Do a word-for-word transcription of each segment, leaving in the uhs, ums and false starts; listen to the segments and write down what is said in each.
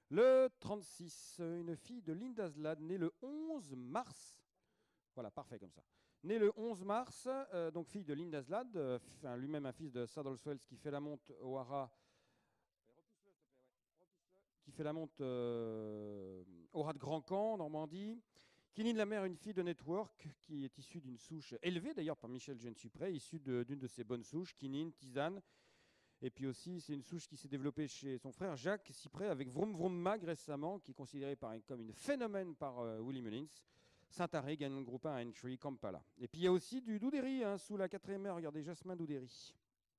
Le trente-six, une fille de Linda Zlad, née le onze mars. Voilà, parfait comme ça. Née le onze mars, euh, donc fille de Linda Zlad, euh, enfin, lui-même un fils de Saddleswells qui fait la monte au Hara. Qui fait la monte euh, au Rat de Grand Camp, Normandie. Kinine la mère, une fille de Network, qui est issue d'une souche élevée d'ailleurs par Michel Jeune-Supré, issue d'une de, de ses bonnes souches, Kinine, Tisane. Et puis aussi, c'est une souche qui s'est développée chez son frère Jacques Cyprès avec Vroom Vroom Mag récemment, qui est considéré par, comme une phénomène par euh, Willie Mullins. Saint-Arré gagne le groupe un Entry, Kampala. Et puis il y a aussi du Doudéry, hein, sous la quatrième heure, regardez, Jasmin Doudéry.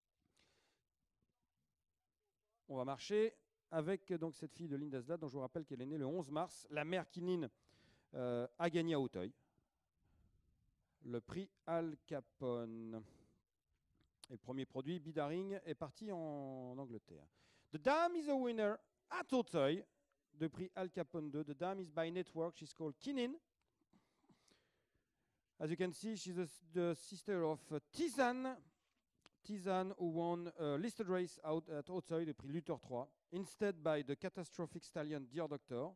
On va marcher avec donc cette fille de Linda Zlad, dont je vous rappelle qu'elle est née le onze mars. La mère Kinine euh, a gagné à Auteuil le prix Al Capone. Et le premier produit, Bidaring, est parti en Angleterre. The Dame is a winner at Auteuil, de prix Al Capone deux. The Dame is by network. She's called Kinin. As you can see, she's a, the sister of uh, Tizan. Tizan, who won a listed race out at Auteuil, de prix Luthor trois. Instead by the catastrophic stallion Dear Doctor.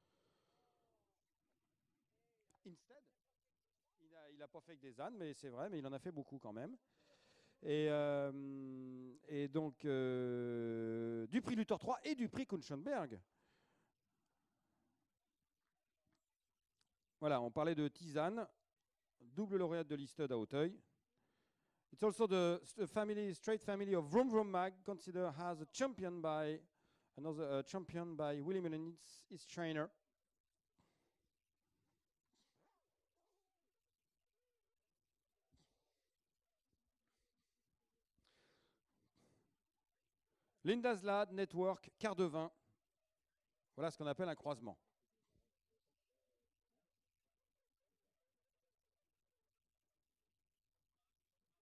Instead, il n'a il a pas fait que des ânes, mais c'est vrai, mais il en a fait beaucoup quand même. Et, euh, et donc, euh, du prix Luthor trois et du prix Kunschenberg. Voilà, on parlait de Tisane, double lauréate de Listed à Auteuil. It's also the family, straight family of Vroom Vroom Mag, considered as a champion by another uh, champion by Willie Mullins, his trainer. Linda Zlad, Network, quart de vin. Voilà ce qu'on appelle un croisement.